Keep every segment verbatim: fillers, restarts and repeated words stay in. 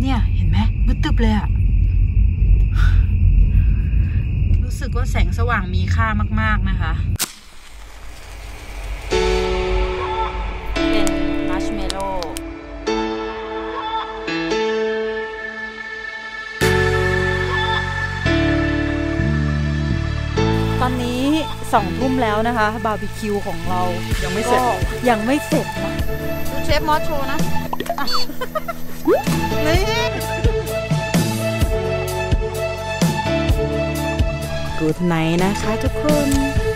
เนี่ยเห็นไหมมืดตึบเลยอะรู้สึกว่าแสงสว่างมีค่ามากๆนะคะเป็นมัชเมลโล่ตอนนี้สองทุ่มแล้วนะคะบาร์บีคิวของเรายังไม่เสร็จยังไม่เสร็จนะดูเชฟมอสโชว์นะนี่กูดไนท์นะคะทุกคน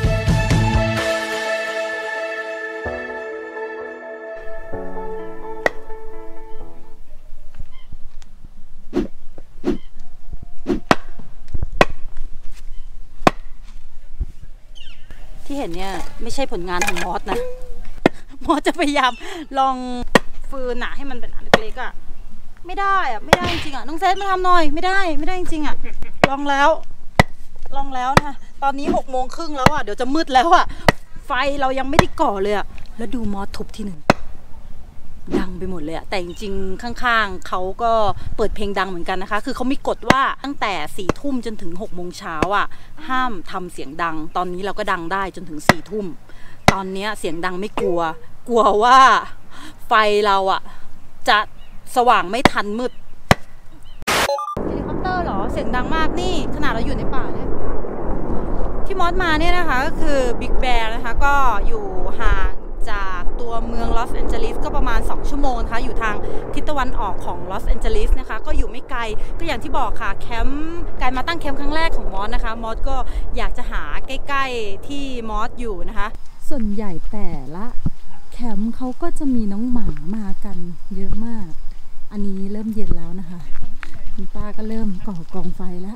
ที่เห็นเนี่ยไม่ใช่ผลงานของมอสนะมอสจะพยายามลองฟืนหนาให้มันเป็นอันเล็กๆอ่ะไม่ได้อ่ะไม่ได้จริงๆอ่ะน้องเซธมาทำหน่อยไม่ได้ไม่ได้จริงๆอ่ะลองแล้วลองแล้วนะตอนนี้หกโมงครึ่งแล้วอ่ะเดี๋ยวจะมืดแล้วอ่ะไฟเรายังไม่ได้ก่อเลยอ่ะแล้วดูมอสทุบที่หนึ่งดังไปหมดเลยอ่ะแต่จริงๆข้างๆเขาก็เปิดเพลงดังเหมือนกันนะคะคือเขามีกฎว่าตั้งแต่สี่ทุ่มจนถึงหกโมงเช้าอ่ะห้ามทำเสียงดังตอนนี้เราก็ดังได้จนถึงสี่ทุ่มตอนนี้เสียงดังไม่กลัวกลัวว่าไฟเราอ่ะจะสว่างไม่ทันมืดเฮลิคอปเตอร์เหรอเสียงดังมากนี่ขนาดเราอยู่ในป่าเนี่ยที่มอสมาเนี่ยนะคะก็คือบิ๊กแบร์นะคะก็อยู่ห่างจากตัวเมืองลอสแอนเจลิสก็ประมาณสองชั่วโมงนะคะอยู่ทางทิศตะวันออกของลอสแอนเจลิสนะคะก็อยู่ไม่ไกลก็อย่างที่บอกค่ะแคมป์การมาตั้งแคมป์ครั้งแรกของมอสนะคะมอสก็อยากจะหาใกล้ๆที่มอสอยู่นะคะส่วนใหญ่แต่ละแคมป์เขาก็จะมีน้องหมามากันเยอะมากอันนี้เริ่มเย็นแล้วนะคะคุณป้าก็เริ่มก่อกองไฟแล้ว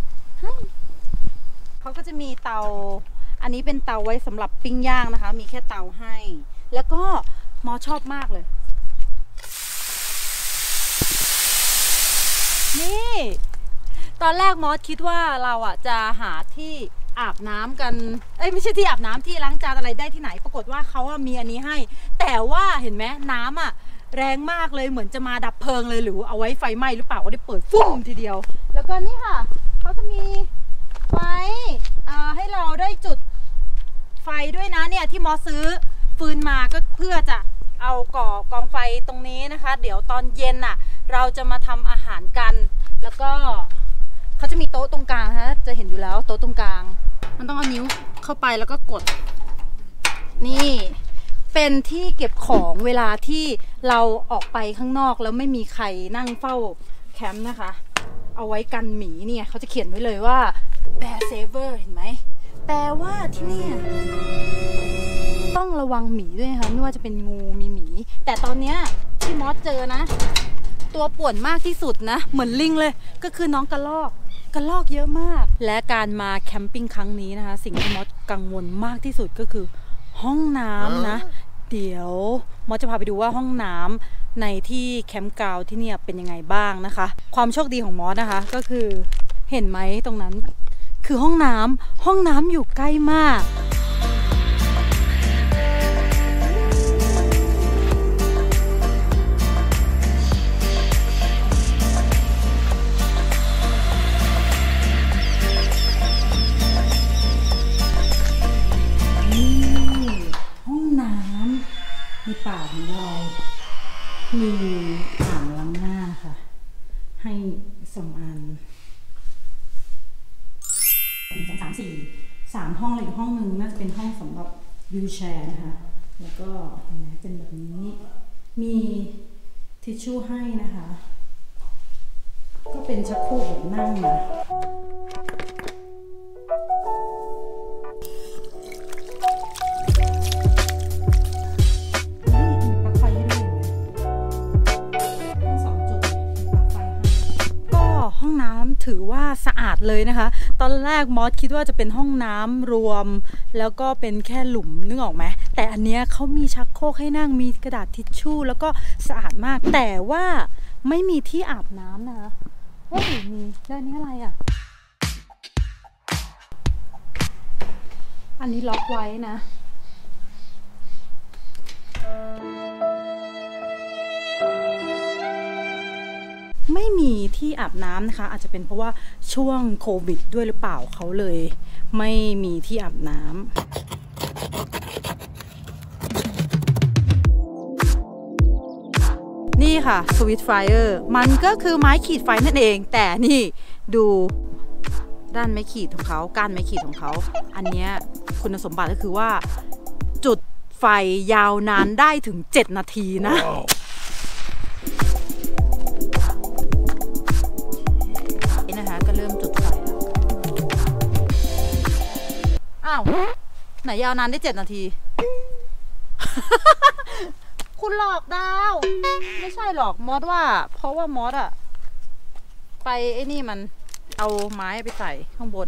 เขาก็จะมีเตาอันนี้เป็นเตาไว้สำหรับปิ้งย่างนะคะมีแค่เตาให้แล้วก็มอชอบมากเลยนี่ตอนแรกมอสคิดว่าเราอ่ะจะหาที่อาบน้ำกันเอ้ยไม่ใช่ที่อาบน้ำที่ล้างจานอะไรได้ที่ไหนปรากฏว่าเขาอ่ะมีอันนี้ให้แต่ว่าเห็นไหมน้ำอ่ะแรงมากเลยเหมือนจะมาดับเพลิงเลยหรือเอาไว้ไฟไหม้หรือเปล่าก็ได้เปิดฟุ้มทีเดียวแล้วก็นี่ค่ะเขาจะมีไว้ให้เราได้จุดไฟด้วยนะเนี่ยที่มอซื้อฟืนมาก็เพื่อจะเอาก่อกองไฟตรงนี้นะคะเดี๋ยวตอนเย็นน่ะเราจะมาทำอาหารกันแล้วก็เขาจะมีโต๊ะตรงกลางฮะจะเห็นอยู่แล้วโต๊ะตรงกลางมันต้องเอานิ้วเข้าไปแล้วก็กดนี่เป็นที่เก็บของเวลาที่เราออกไปข้างนอกแล้วไม่มีใครนั่งเฝ้าแคมป์นะคะเอาไว้กันหมีเนี่ยเขาจะเขียนไว้เลยว่า Bear Saver เห็นไหมแต่ว่าที่นี่ต้องระวังหมีด้วยนะคะไม่ว่าจะเป็นงูมีหมีแต่ตอนนี้ที่มอสเจอนะตัวป่วนมากที่สุดนะเหมือนลิงเลยก็คือน้องกระรอกกระรอกเยอะมากและการมาแคมปิ้งครั้งนี้นะคะสิ่งที่มอสกังวลมากที่สุดก็คือห้องน้ำนะเดี๋ยวมอสจะพาไปดูว่าห้องน้ำในที่แคมป์กราวด์ที่เนี่ยเป็นยังไงบ้างนะคะความโชคดีของมอสนะคะก็คือเห็นไหมตรงนั้นคือห้องน้ำห้องน้ำอยู่ใกล้มากนี่ห้องน้ำในป่าของเรามีอ่างล้างหน้าค่ะให้สองอันหนึ่งสองสามสี่สามห้องเลยอีกห้องหนึ่งน่าจะเป็นห้องสำหรับวิวแชร์นะคะแล้วก็เห็นไหมเป็นแบบนี้มีทิชชู่ให้นะคะก็เป็นชักโครกแบบนั่งนะถือว่าสะอาดเลยนะคะตอนแรกมอสคิดว่าจะเป็นห้องน้ำรวมแล้วก็เป็นแค่หลุมนึกออกไหมแต่อันเนี้ยเขามีชักโครกให้นั่งมีกระดาษทิชชู่แล้วก็สะอาดมากแต่ว่าไม่มีที่อาบน้ำนะคะเฮ้ยมีแล้วอันนี้อะไรอ่ะอันนี้ล็อกไว้นะไม่มีที่อาบน้ำนะคะอาจจะเป็นเพราะว่าช่วงโควิดด้วยหรือเปล่าเขาเลยไม่มีที่อาบน้ำนี่ค่ะสวิตช์ไฟเออร์มันก็คือไม้ขีดไฟนั่นเองแต่นี่ดูด้านไม้ขีดของเขาก้านไม้ขีดของเขาอันนี้คุณสมบัติก็คือว่าจุดไฟยาวนานได้ถึงเจ็ดนาทีนะ wow. นี่นะคะก็เริ่มจุดไฟแล้วอ้าวไหนยาวนานได้เจ็ดนาที คุณหลอกดาวไม่ใช่หรอกมอสว่าเพราะว่ามอสอะไปไอ้นี่มันเอาไม้ไปใส่ข้างบน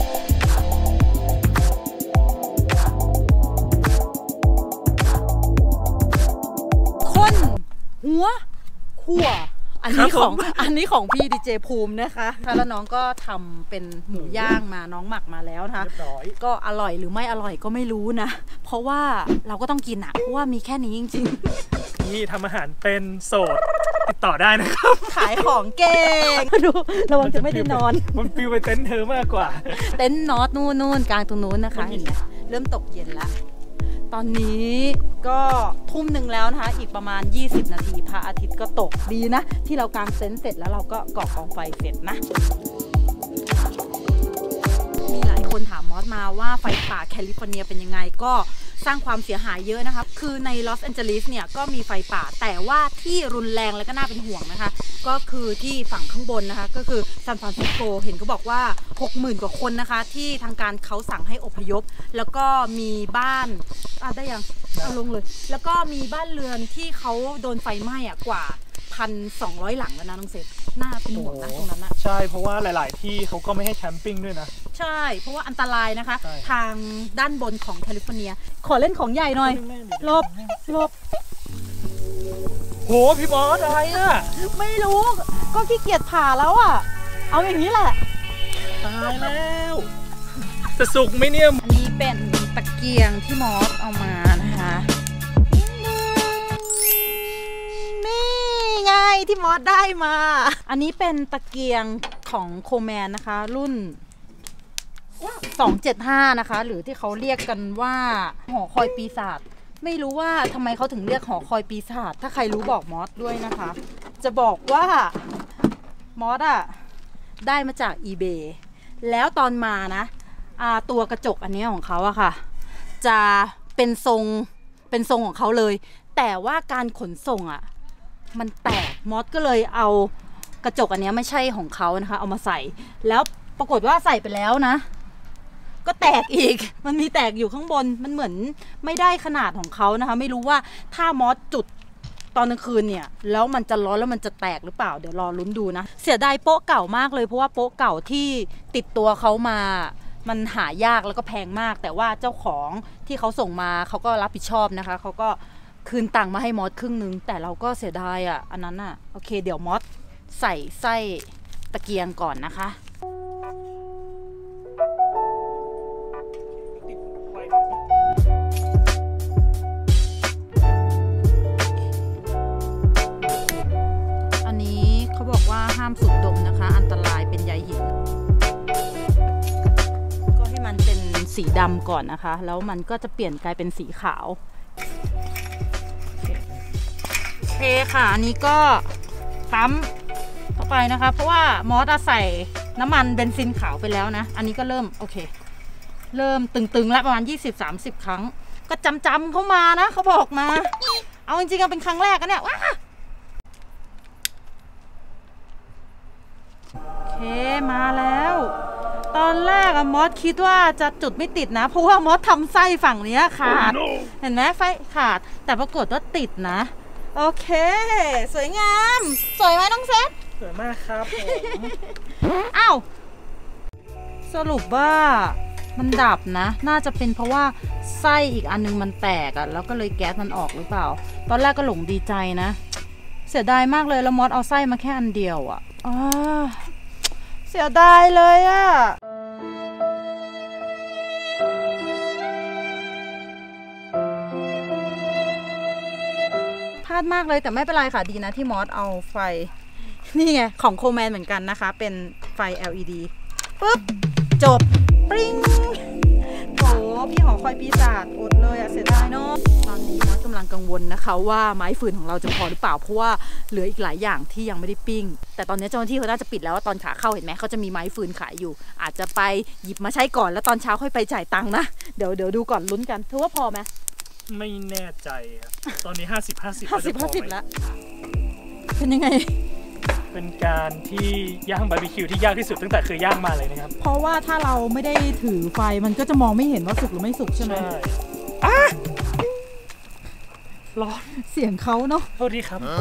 คนหัวขั่วอันนี้ของอันนี้ของพี่ดีเจภูมินะคะแล้วน้องก็ทำเป็นหมูย่างมาน้องหมักมาแล้วนะคะก็อร่อยหรือไม่อร่อยก็ไม่รู้นะเพราะว่าเราก็ต้องกินอะเพราะว่ามีแค่นี้จริงๆนี่ทำอาหารเป็นโสดติดต่อได้นะครับขายของเก่งดูระวังจะไม่ได้นอนมันฟิวไปเต็นท์เธอมากกว่าเต็นท์นอตนู่นนู่นกลางตรงนู้นนะคะเห็นไหมเริ่มตกเย็นแล้วตอนนี้ก็ทุ่มหนึ่งแล้วนะคะอีกประมาณยี่สิบนาทีพระอาทิตย์ก็ตกดีนะที่เรากางเต็นท์เสร็จแล้วเราก็ก่อกองไฟเสร็จนะมีหลายคนถามมอสมาว่าไฟป่าแคลิฟอร์เนียเป็นยังไงก็สร้างความเสียหายเยอะนะคะคือในลอสแอนเจลิสเนี่ยก็มีไฟป่าแต่ว่าที่รุนแรงและก็น่าเป็นห่วงนะคะก็คือที่ฝั่งข้างบนนะคะก็คือซานฟรานซิสโกเห็นเขาบอกว่า หกหมื่น กว่าคนนะคะที่ทางการเขาสั่งให้อพยพแล้วก็มีบ้านอ่ะได้ยังเอาลงเลยแล้วก็มีบ้านเรือนที่เขาโดนไฟไหม้อ่ะกว่าพันสองร้อยหลังแล้วนะน้องเซฟน่าเป็นห่วงนะตรงนั้นนะใช่เพราะว่าหลายๆที่เขาก็ไม่ให้แคมปิ้งด้วยนะใช่เพราะว่าอันตรายนะคะทางด้านบนของแคลิฟอร์เนียขอเล่นของใหญ่หน่อยลบลบโหพี่บอสอะไรอ่ะไม่รู้ก็ขี้เกียจผ่าแล้วอ่ะเอาอย่างนี้แหละตายแล้วจะสุกไหมเนี่ยอันนี้เป็นตะเกียงที่มอสเอามานะคะไงที่มอสได้มาอันนี้เป็นตะเกียงของโคแมนนะคะรุ่นสองเจ็ดห้านะคะหรือที่เขาเรียกกันว่าหอคอยปีศาจไม่รู้ว่าทำไมเขาถึงเรียกหอคอยปีศาจถ้าใครรู้บอกมอสด้วยนะคะจะบอกว่ามอสอะได้มาจาก อีเบย์ แล้วตอนมานะตัวกระจกอันนี้ของเขาอะค่ะจะเป็นทรงเป็นทรงของเขาเลยแต่ว่าการขนส่งอะมันแตกมอสก็เลยเอากระจกอันนี้ไม่ใช่ของเขานะคะเอามาใส่แล้วปรากฏว่าใส่ไปแล้วนะก็แตกอีกมันมีแตกอยู่ข้างบนมันเหมือนไม่ได้ขนาดของเขานะคะไม่รู้ว่าถ้ามอสจุดตอนกลางคืนเนี่ยแล้วมันจะร้อนแล้วมันจะแตกหรือเปล่าเดี๋ยวรอลุ้นดูนะเสียดายโป๊ะเก่ามากเลยเพราะว่าโป๊ะเก่าที่ติดตัวเขามามันหายากแล้วก็แพงมากแต่ว่าเจ้าของที่เขาส่งมาเขาก็รับผิดชอบนะคะเขาก็คืนตังค์มาให้มอสครึ่งนึงแต่เราก็เสียดายอ่ะอันนั้นอ่ะโอเคเดี๋ยวมอสใส่ไส้ตะเกียงก่อนนะคะอันนี้เขาบอกว่าห้ามสูดดมนะคะอันตรายเป็นใยหินก็ให้มันเป็นสีดำก่อนนะคะแล้วมันก็จะเปลี่ยนกลายเป็นสีขาวโอเคค่ะอันนี้ก็ปั๊มเข้าไปนะคะเพราะว่ามอสใส่น้ำมันเบนซินขาวไปแล้วนะอันนี้ก็เริ่มโอเคเริ่มตึงๆแล้วประมาณ ยี่สิบถึงสามสิบ ครั้งก็จำจำเข้ามานะเขาบอกมาเอาจริงๆเป็นครั้งแรกกันเนี่ยว้าโอเคมาแล้วตอนแรกอะมอสคิดว่าจะจุดไม่ติดนะเพราะว่ามอสทำไส้ฝั่งนี้ขาด oh, no. เห็นไหมไฟขาดแต่ปรากฏว่าติดนะโอเคสวยงามสวยไหมน้องเซฟสวยมากครับผมอ้าวสรุปว่ามันดับนะน่าจะเป็นเพราะว่าไส้อีกอันนึงมันแตกอะแล้วก็เลยแก๊สมันออกหรือเปล่าตอนแรกก็หลงดีใจนะเสียดายมากเลยแล้วมอสเอาไส้มาแค่อันเดียวอะอ๋อเสียดายเลยอะพลาดมากเลยแต่ไม่เป็นไรค่ะดีนะที่มอสเอาไฟนี่ไงของโคแมนเหมือนกันนะคะเป็นไฟ แอล อี ดี ปุ๊บจบปริ้งโถพี่หอคอยปีศาจอดเลยอะเสียดายเนาะตอนนี้มอสกำลังกังวลนะคะว่าไม้ฟืนของเราจะพอหรือเปล่าเพราะว่าเหลืออีกหลายอย่างที่ยังไม่ได้ปิ้งแต่ตอนนี้เจ้าหน้าที่เขาน่าจะปิดแล้วว่าตอนขาเข้าเห็นไหมเขาจะมีไม้ฟืนขายอยู่อาจจะไปหยิบมาใช้ก่อนแล้วตอนเช้าค่อยไปจ่ายตังค์นะเดี๋ยวเดี๋ยวดูก่อนลุ้นกันเธอว่าพอไหมไม่แน่ใจครับตอนนี้ห้าสิบห้าสิบห้าสิบห้าสิบแล้วเป็นยังไงเป็นการที่ย่างบาร์บีคิวที่ยากที่สุดตั้งแต่เคยย่างมาเลยนะครับเพราะว่าถ้าเราไม่ได้ถือไฟมันก็จะมองไม่เห็นว่าสุกหรือไม่สุกใช่ไหมใช่ร้อนเสียงเขาเนาะโทษทีครับ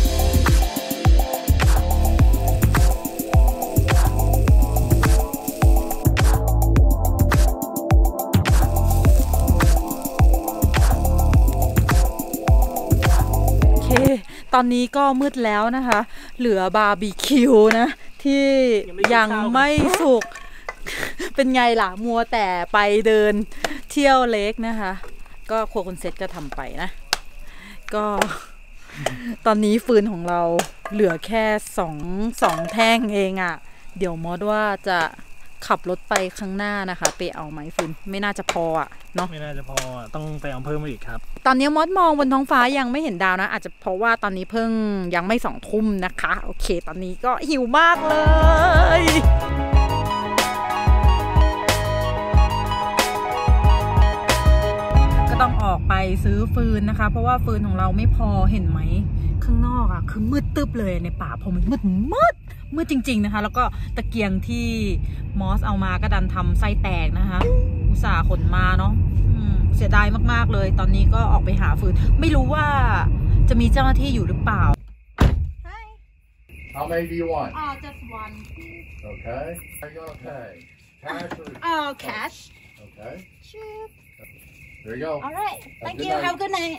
ตอนนี้ก็มืดแล้วนะคะเหลือบาร์บีคิวนะที่ยังไม่สุกเป็นไงล่ะมัวแต่ไปเดินเที่ยวเล็กนะคะก็ครัวคุณเซตก็ทำไปนะก็ตอนนี้ฟืนของเราเหลือแค่สองสองแท่งเองอะ่ะเดี๋ยวมอสว่าจะขับรถไปข้างหน้านะคะไปเอาไม้ฟืนไม่น่าจะพออ่ะเนาะไม่น่าจะพอต้องไปเอาเพิ่มมาอีกครับตอนนี้มอสมองบนท้องฟ้ายังไม่เห็นดาวนะอาจจะเพราะว่าตอนนี้เพิ่งยังไม่สองทุ่มนะคะโอเคตอนนี้ก็หิวมากเลยก็ต้องออกไปซื้อฟืนนะคะเพราะว่าฟืนของเราไม่พอเห็นไหมข้างนอกอ่ะคือมืดตึ๊บเลยในป่าพอมันมืดมืดมืดจริงๆนะคะแล้วก็ตะเกียงที่มอสเอามาก็ดันทำไส้แตกนะคะอุตส่าห์ขนมาเนาะเสียดายมากๆเลยตอนนี้ก็ออกไปหาฟืนไม่รู้ว่าจะมีเจ้าหน้าที่อยู่หรือเปล่า Hi How many do you want Oh just one Okay I'm gonna pay Cash or Oh cash Okay Sure There you go Alright Thank you Have a good night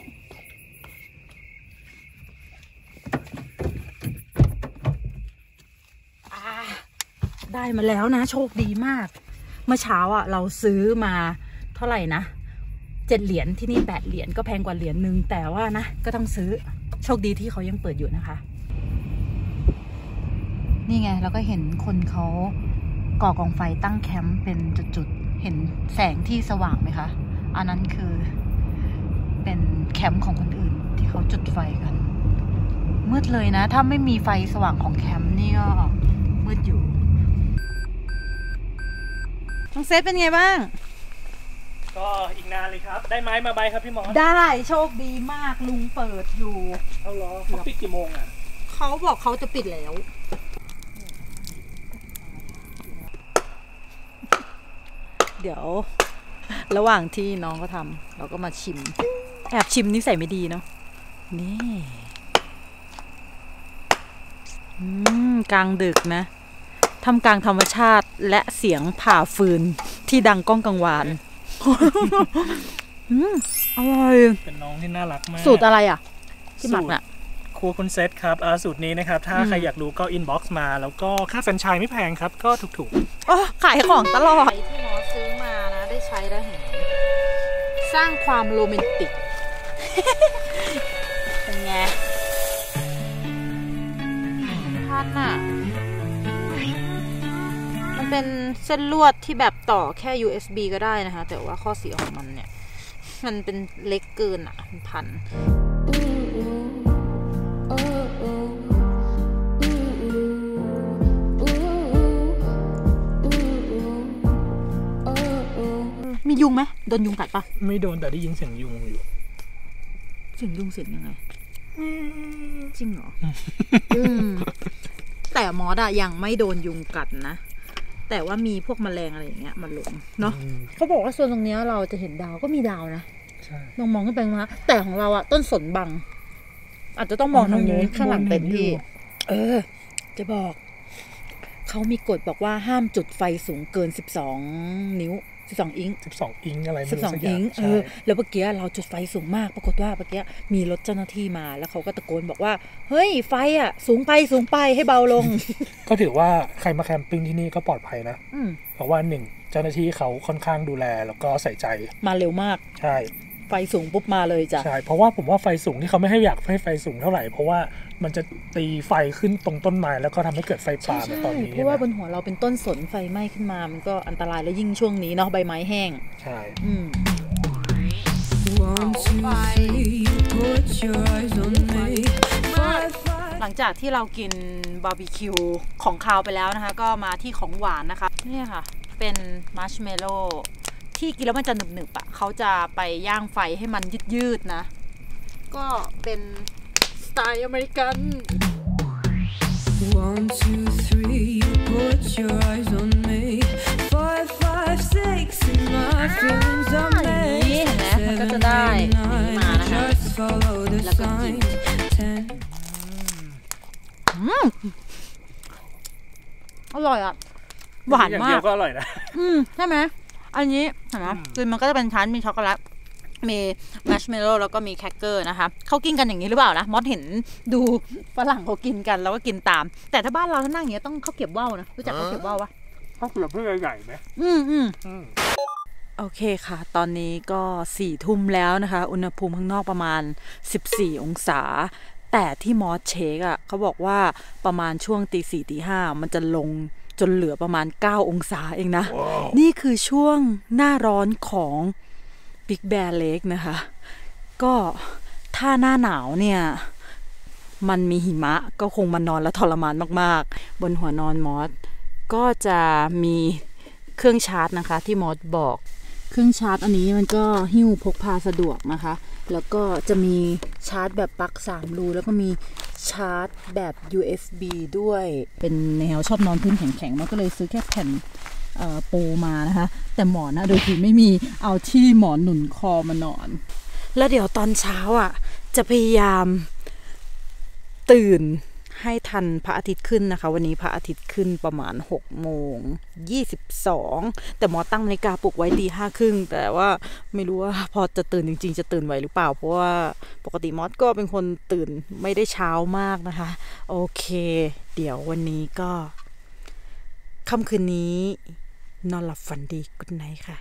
ได้มาแล้วนะโชคดีมากเมื่อเช้าอ่ะเราซื้อมาเท่าไหร่นะเจ็ดเหรียญที่นี่แปดเหรียญก็แพงกว่าเหรียญหนึ่งแต่ว่านะก็ต้องซื้อโชคดีที่เขายังเปิดอยู่นะคะนี่ไงเราก็เห็นคนเขาก่อกองไฟตั้งแคมป์เป็นจุดๆเห็นแสงที่สว่างไหมคะอันนั้นคือเป็นแคมป์ของคนอื่นที่เขาจุดไฟกันมืดเลยนะถ้าไม่มีไฟสว่างของแคมป์นี่ก็มืดอยู่น้องเซฟเป็นไงบ้างก็อีกนานเลยครับได้ไม้มาใบครับพี่หมอได้โชคดีมากลุงเปิดอยู่เอาเหรอเขาปิดกี่โมงอ่ะเขาบอกเขาจะปิดแล้วเดี๋ยวระหว่างที่น้องก็ทำเราก็มาชิมแอบชิมนิสัยไม่ดีเนาะนี่อืมกลางดึกนะทำกลางธรรมชาติและเสียงผ่าฟืนที่ดังก้องกังวานอืมอร่อยเป็นน้องที่น่ารักมากสูตรอะไรอ่ะที่หมักน่ะครัวคุณเซตครับสูตรนี้นะครับถ้าใครอยากรู้ก็อินบ็อกซ์มาแล้วก็ค่าแฟรนไชส์ไม่แพงครับก็ถูกๆอ๋อขายของตลอดที่หมอซื้อมานะได้ใช้ได้เห็นสร้างความโรแมนติกเป็นไงพันอ่ะมันเป็นเส้นลวดที่แบบต่อแค่ ยู เอส บี ก็ได้นะคะแต่ว่าข้อเสียของมันเนี่ยมันเป็นเล็กเกินอ่ะมันพันมียุงไหมโดนยุงกัดปะไม่โดนแต่ได้ยินเสียงยุงอยู่เสียงยุงเสียงยังไงจริงเหรอแต่มอสอะยังไม่โดนยุงกัดนะแต่ว่ามีพวกแมลงอะไรอย่างเงี้ยมาหลงเนาะเขาบอกว่าโซนตรงนี้เราจะเห็นดาวก็มีดาวนะมองมองขึ้นไปมาแต่ของเราอะต้นสนบังอาจจะต้องมองทางนู้นข้างหลังเต็มที่เออจะบอกเขามีกฎบอกว่าห้ามจุดไฟสูงเกินสิบสองนิ้วสิบสองอิงสิบสองอิงอะไรสิบสองอิงเออแล้วเมื่อกี้เราจุดไฟสูงมากปรากฏว่าเมื่อกี้มีรถเจ้าหน้าที่มาแล้วเขาก็ตะโกนบอกว่าเฮ้ยไฟอ่ะสูงไปสูงไปให้เบาลงก็ถือว่าใครมาแคมปิ้งที่นี่ก็ปลอดภัยนะเพราะว่าหนึ่งเจ้าหน้าที่เขาค่อนข้างดูแลแล้วก็ใส่ใจมาเร็วมากใช่ไฟสูงปุ๊บมาเลยจ้ะใช่เพราะว่าผมว่าไฟสูงที่เขาไม่ให้อยากให้ไฟสูงเท่าไหร่เพราะว่ามันจะตีไฟขึ้นตรงต้นไม้แล้วก็ทำให้เกิดไฟป่าแบบตอนนี้เพราะว่าบนหัวเราเป็นต้นสนไฟไหม้ขึ้นมามันก็อันตรายและยิ่งช่วงนี้เนาะใบไม้แห้งใช่อืมหลังจากที่เรากินบาร์บีคิวของคาวไปแล้วนะคะก็มาที่ของหวานนะคะนี่ค่ะเป็นมัชเมลโล่ที่กินแล้วมันจะหนึบๆอ่ะเขาจะไปย่างไฟให้มันยืดๆนะก็เป็นสไตล์อเมริกัน One two three you put your eyes on me Five five six and my feelings are made เห็นไหมมันก็จะได้มานะคะแล้วก็กินอร่อยอ่ะหวานมากก็อร่อยนะอืมใช่ไหมอันนี้เห็นไหมคือมันก็จะเป็นชั้นมีช็อกโกแลตมีมัชเมลโล่แล้วก็มีแครกเกอร์นะคะเขากินกันอย่างนี้หรือเปล่านะมอสเห็นดูฝรั่งเขากินกันแล้วก็กินตามแต่ถ้าบ้านเราถ้านั่งอย่างนี้ต้องข้าวเก็บว่าวนะรู้จักข้าวเก็บว่าวปะข้าวเก็บเพื่อใหญ่ไหมอืมอืมโอเคค่ะตอนนี้ก็สี่ทุ่มแล้วนะคะอุณหภูมิข้างนอกประมาณสิบสี่องศาแต่ที่มอสเช็คอ่ะเขาบอกว่าประมาณช่วงตีสี่ตีห้ามันจะลงจนเหลือประมาณเก้าองศาเองนะ wow. นี่คือช่วงหน้าร้อนของBig Bear Lake นะคะก็ถ้าหน้าหนาวเนี่ยมันมีหิมะก็คงมานอนแล้วทรมานมากๆบนหัวนอนมอสก็จะมีเครื่องชาร์จนะคะที่มอสบอกเครื่องชาร์จอันนี้มันก็หิ้วพกพาสะดวกนะคะแล้วก็จะมีชาร์จแบบปลั๊กสามรูแล้วก็มีชาร์จแบบ ยู เอส บี ด้วยเป็นแนวชอบนอนพื้นแข็งๆมันก็เลยซื้อแค่แผ่นปูมานะคะแต่หมอนนะโดยที่ไม่มีเอาที่หมอนหนุนคอมานอนแล้วเดี๋ยวตอนเช้าอ่ะจะพยายามตื่นให้ทันพระอาทิตย์ขึ้นนะคะวันนี้พระอาทิตย์ขึ้นประมาณหกโมงยี่สิบสองแต่หมอตั้งนาฬิกาปลุกไว้ตีห้าครึ่งแต่ว่าไม่รู้ว่าพอจะตื่นจริงๆจะตื่นไหวหรือเปล่าเพราะว่าปกติมอสก็เป็นคนตื่นไม่ได้เช้ามากนะคะโอเคเดี๋ยววันนี้ก็ค่ำคืนนี้นอนหลับฝันดีกุ๊ดไนท์ค่ะ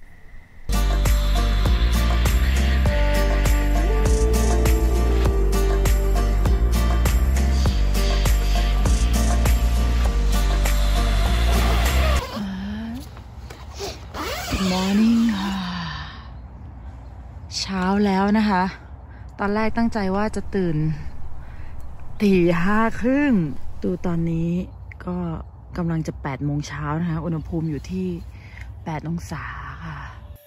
Morning เช้าแล้วนะคะตอนแรกตั้งใจว่าจะตื่นตีห้าครึ่งดูตอนนี้ก็กำลังจะแปดโมงเช้านะคะอุณหภูมิอยู่ที่แปดองศาค่ะ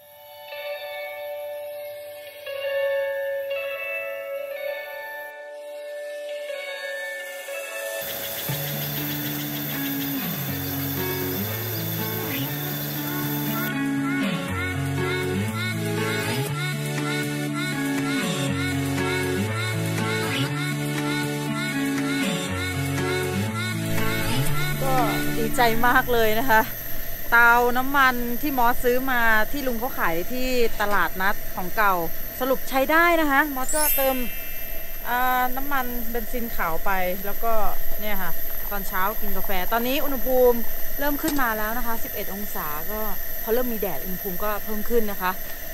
ดีใจมากเลยนะคะเตาน้ำมันที่มอสซื้อมาที่ลุงเขาขายที่ตลาดนัดของเก่าสรุปใช้ได้นะคะมอสก็เติมน้ำมันเบนซินขาวไปแล้วก็เนี่ยค่ะตอนเช้ากินกาแฟตอนนี้อุณหภูมิเริ่มขึ้นมาแล้วนะคะสิบเอ็ดองศาก็พอเริ่มมีแดดอุณหภูมิก็เพิ่มขึ้นนะคะ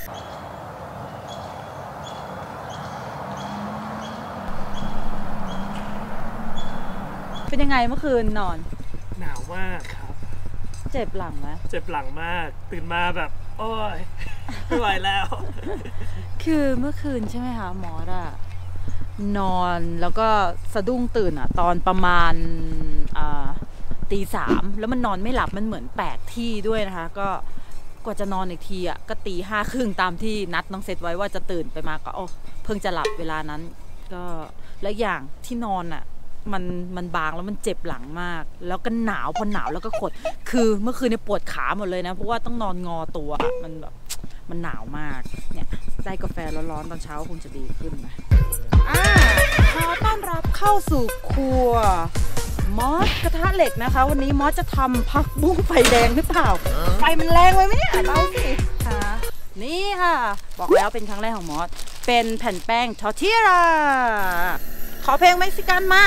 เป็นยังไงเมื่อคืนนอนหนาวมากครับเจ็บหลังไหมเจ็บหลังมากตื่นมาแบบโอ้ยไม่ไหวแล้วคือเมื่อคืนใช่ไหมคะหมออะนอนแล้วก็สะดุ้งตื่นอะตอนประมาณตีสามแล้วมันนอนไม่หลับมันเหมือนแปลกที่ด้วยนะคะก็กว่าจะนอนอีกทีอะก็ตีห้าครึ่งตามที่นัดน้องเซตไว้ว่าจะตื่นไปมาก็โอ้เพิ่งจะหลับเวลานั้นก็และอย่างที่นอนอะมันมันบางแล้วมันเจ็บหลังมากแล้วก็หนาวพอหนาวแล้วก็ขดคือเมื่อคืนเนี่ยปวดขาหมดเลยนะเพราะว่าต้องนอนงอตัวมันแบบมันหนาวมากเนี่ยได้กาแฟร้อนๆตอนเช้าคงจะดีขึ้นนะอ่าขอต้อนรับเข้าสู่ครัวมอสกระทะเหล็กนะคะวันนี้มอสจะทำผักบุ้งไฟแดงหรือเปล่าไฟมันแรงไว้ไหมเนี่ยเบาสิค่ะนี่ค่ะบอกแล้วเป็นครั้งแรกของมอสเป็นแผ่นแป้งทอร์ติลล่าขอเพลงเม็กซิกันมา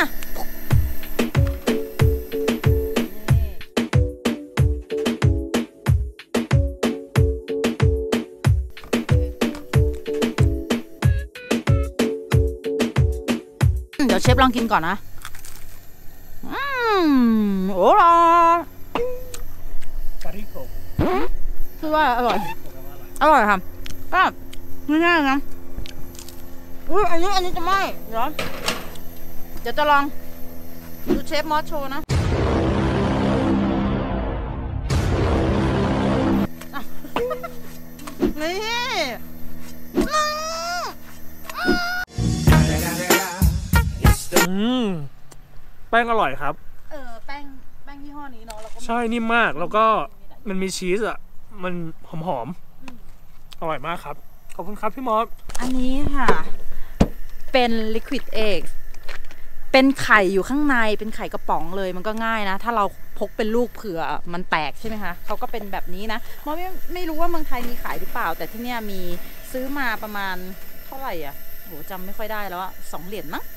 เดี๋ยวเชฟฟลองกินก่อนนะอืมโอ้ล่ะปาริโกะคือว่าอร่อยอร่อยค่ะก็ง่ายๆนะอุ้ยอันนี้อันนี้จะไม่เดี๋ยวเดี๋ยวจะลองดูเชฟมอสโชว์นะนี่อืมแป้งอร่อยครับเออแป้งแป้งยี่ห้อนี้เนาะแล้วก็ใช่นิ่มมากแล้วก็มันมีชีสอ่ะมันหอมหอมอร่อยมากครับขอบคุณครับพี่มอสอันนี้ค่ะเป็น liquid egg เป็นไข่อยู่ข้างในเป็นไข่กระป๋องเลยมันก็ง่ายนะถ้าเราพกเป็นลูกเผื่อมันแตกใช่ไหมคะเขาก็เป็นแบบนี้นะมอสไม่ไม่รู้ว่าเมืองไทยมีขายหรือเปล่าแต่ที่เนี่ยมีซื้อมาประมาณเท่าไหร่อ่ะโหจำไม่ค่อยได้แล้วอะสองเหรียญมั้ง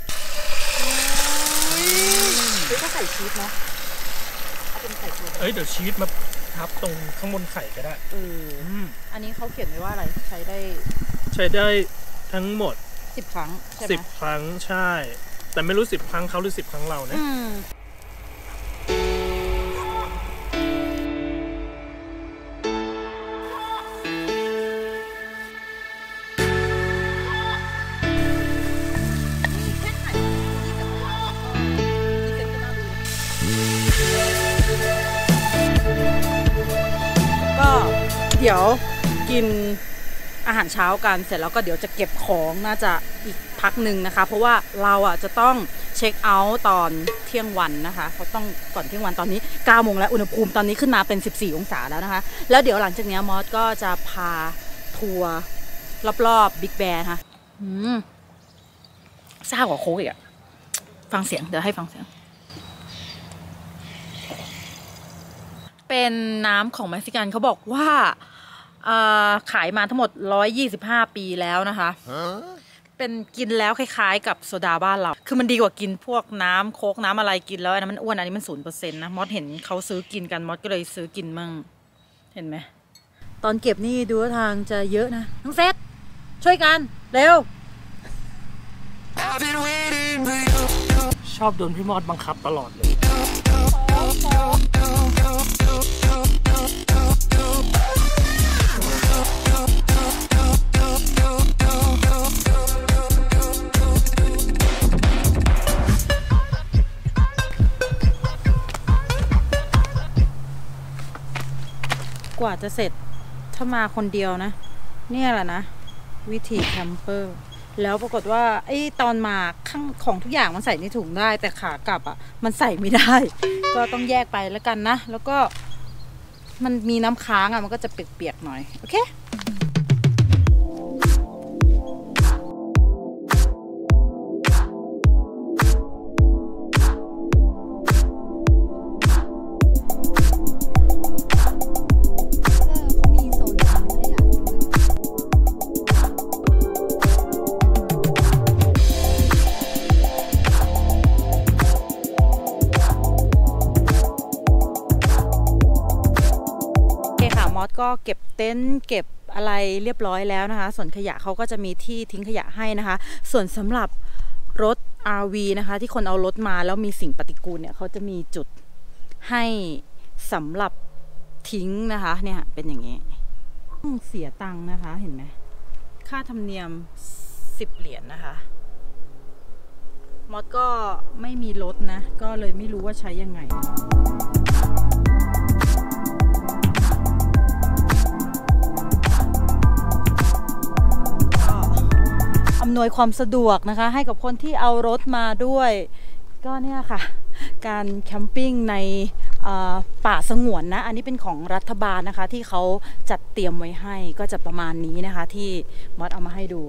หรือถ้าใส่ชีสเนาะเอาเป็นไข่ตัวเอ้ยเดี๋ยวชีสมาทับตรงข้างบนไข่ก็ได้เอออันนี้เขาเขียนไว้ว่าอะไรใช้ได้ใช้ได้ทั้งหมดสิบครั้งใช่ไหมสิบครั้งใช่แต่ไม่รู้สิบครั้งเขาหรือสิบครั้งเรานะก็เดี๋ยวกินอาหารเช้ากันเสร็จแล้วก็เดี๋ยวจะเก็บของน่าจะอีกพักหนึ่งนะคะเพราะว่าเราอ่ะจะต้องเช็คเอาท์ตอนเที่ยงวันนะคะเขาต้องก่อนเที่ยงวันตอนนี้เก้าโมงแล้วอุณหภูมิตอนนี้ขึ้นมาเป็นสิบสี่องศาแล้วนะคะแล้วเดี๋ยวหลังจากนี้มอสก็จะพาทัวร์รอบๆบิ๊กแบร์ค่ะอืมซ่ากว่าโค้กอีกอะฟังเสียงเดี๋ยวให้ฟังเสียงเป็นน้ำของเม็กซิกันเขาบอกว่าขายมาทั้งหมดหนึ่งร้อยยี่สิบห้าปีแล้วนะคะเป็นกินแล้วคล้ายๆกับโซดาบ้านเราคือมันดีกว่ากินพวกน้ำโค้กน้ำอะไรกินแล้วอันนั้นมันอ้วนอันนี้มันศูนย์เปอร์เซ็นต์นะมอสเห็นเขาซื้อกินกันมอสก็เลยซื้อกินมั่งเห็นไหมตอนเก็บนี่ดูทางจะเยอะนะทั้งเซตช่วยกันเร็วชอบโดนพี่มอสบังคับตลอดเลยกว่าจะเสร็จถ้ามาคนเดียวนะเนี่ยแหละนะวิธีแคมเปอร์แล้วปรากฏว่าไอ้ตอนมาข้างของทุกอย่างมันใส่ในถุงได้แต่ขากลับอ่ะมันใส่ไม่ได้ก็ต้องแยกไปแล้วกันนะแล้วก็มันมีน้ำค้างอ่ะมันก็จะเปียกๆหน่อยโอเคก็เก็บเต็นท์เก็บอะไรเรียบร้อยแล้วนะคะส่วนขยะเขาก็จะมีที่ทิ้งขยะให้นะคะส่วนสำหรับรถ อาร์ วี นะคะที่คนเอารถมาแล้วมีสิ่งปฏิกูลเนี่ยเขาจะมีจุดให้สำหรับทิ้งนะคะเนี่ยเป็นอย่างนี้ต้องเสียตังค์นะคะเห็นไหมค่าธรรมเนียมสิบเหรียญ นะคะมอสก็ไม่มีรถนะก็เลยไม่รู้ว่าใช้ยังไงอำนวยความสะดวกนะคะให้กับคนที่เอารถมาด้วยก็เนี่ยค่ะการแคมปิ้งในป่าสงวนนะอันนี้เป็นของรัฐบาลนะคะที่เขาจัดเตรียมไว้ให้ก็จะประมาณนี้นะคะที่มอสเอามาให้ดู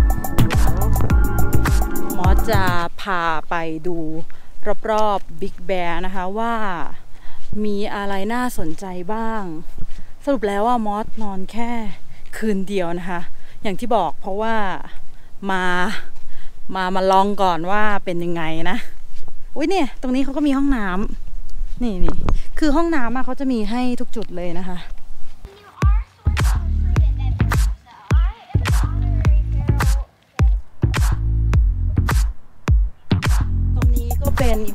มอสจะพาไปดูรอบๆบิ๊กแบร์นะคะว่ามีอะไรน่าสนใจบ้างสรุปแล้วว่ามอสนอนแค่คืนเดียวนะคะอย่างที่บอกเพราะว่ามามามาลองก่อนว่าเป็นยังไงนะอุ้ยเนี่ยตรงนี้เขาก็มีห้องน้ำนี่นี่คือห้องน้ำอะเขาจะมีให้ทุกจุดเลยนะคะ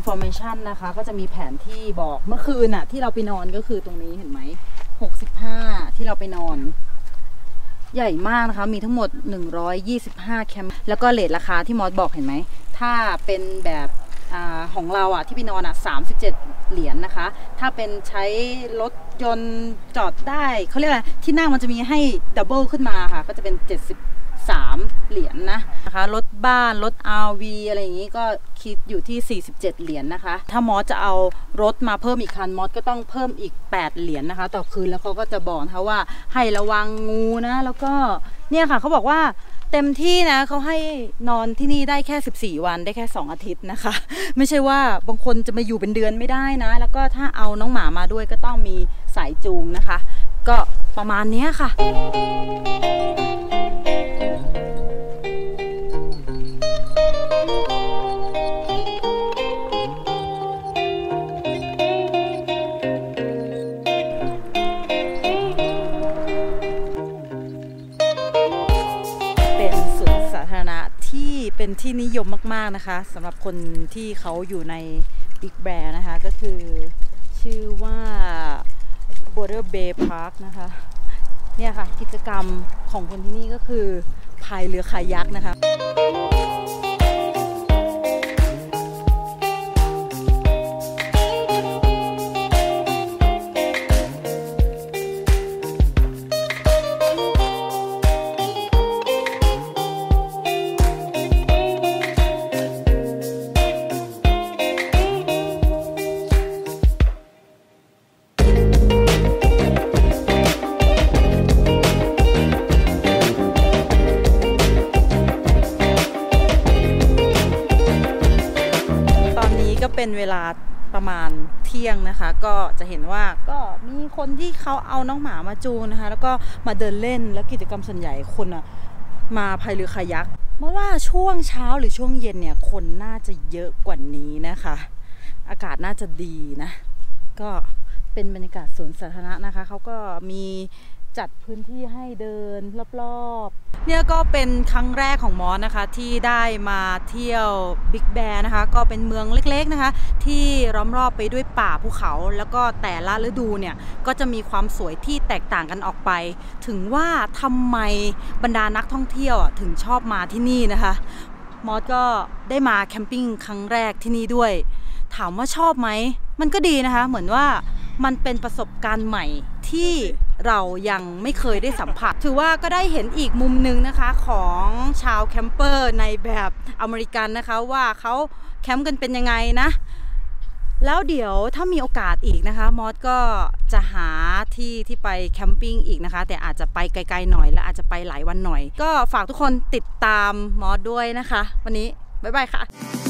information นะคะก็จะมีแผนที่บอกเมื่อคืนน่ะที่เราไปนอนก็คือตรงนี้เห็นไหมหกสิบห้าที่เราไปนอนใหญ่มากนะคะมีทั้งหมดหนึ่งร้อยยี่สิบห้าแคมป์แล้วก็เรทราคาที่มอสบอกเห็นไหมถ้าเป็นแบบอ่าของเราอ่ะที่ไปนอนอ่ะสามสิบเจ็ดเหรียญ นะคะถ้าเป็นใช้รถยนต์จอดได้เขาเรียกอะไรที่นั่งมันจะมีให้ดับเบิลขึ้นมาค่ะก็จะเป็นเจ็ดสิบสามเหรียญ นะนะคะรถบ้านรถ อาร์ วี อะไรอย่างนี้ก็คิดอยู่ที่สี่สิบเจ็ดเหรียญ นะคะถ้ามอสจะเอารถมาเพิ่มอีกคันมอสก็ต้องเพิ่มอีกแปดเหรียญ นะคะต่อคืนแล้วเขาก็จะบอกนะคะว่าให้ระวังงูนะแล้วก็เนี่ยค่ะเขาบอกว่าเต็มที่นะเขาให้นอนที่นี่ได้แค่สิบสี่วันได้แค่สองอาทิตย์นะคะไม่ใช่ว่าบางคนจะมาอยู่เป็นเดือนไม่ได้นะแล้วก็ถ้าเอาน้องหมามาด้วยก็ต้องมีสายจูงนะคะก็ประมาณนี้ค่ะเป็นที่นิยมมากๆนะคะสำหรับคนที่เขาอยู่ใน Big Bear นะคะก็คือชื่อว่า Border Bay Park นะคะเนี่ยค่ะกิจกรรมของคนที่นี่ก็คือพายเรือคายักนะคะเป็นเวลาประมาณเที่ยงนะคะก็จะเห็นว่าก็มีคนที่เขาเอาน้องหมามาจูงนะคะแล้วก็มาเดินเล่นแล้วกิจกรรมส่วนใหญ่คนอะมาพายเรือคายักเมื่อว่าช่วงเช้าหรือช่วงเย็นเนี่ยคนน่าจะเยอะกว่านี้นะคะอากาศน่าจะดีนะก็เป็นบรรยากาศสวนสาธารณะนะคะเขาก็มีจัดพื้นที่ให้เดินรอบๆเนี่ยก็เป็นครั้งแรกของมอสนะคะที่ได้มาเที่ยวบิ๊กแบร์นะคะก็เป็นเมืองเล็กๆนะคะที่ล้อมรอบไปด้วยป่าภูเขาแล้วก็แต่ละฤดูเนี่ยก็จะมีความสวยที่แตกต่างกันออกไปถึงว่าทำไมบรรดานักท่องเที่ยวถึงชอบมาที่นี่นะคะมอสก็ได้มาแคมปิ้งครั้งแรกที่นี่ด้วยถามว่าชอบไหมมันก็ดีนะคะเหมือนว่ามันเป็นประสบการณ์ใหม่ที่เรายังไม่เคยได้สัมผัสถือว่าก็ได้เห็นอีกมุมนึงนะคะของชาวแคมเปอร์ในแบบอเมริกันนะคะว่าเขาแคมป์กันเป็นยังไงนะแล้วเดี๋ยวถ้ามีโอกาสอีกนะคะมอสก็จะหาที่ที่ไปแคมปิ้งอีกนะคะแต่อาจจะไปไกลๆหน่อยและอาจจะไปหลายวันหน่อยก็ฝากทุกคนติดตามมอสด้วยนะคะวันนี้บ๊ายบายค่ะ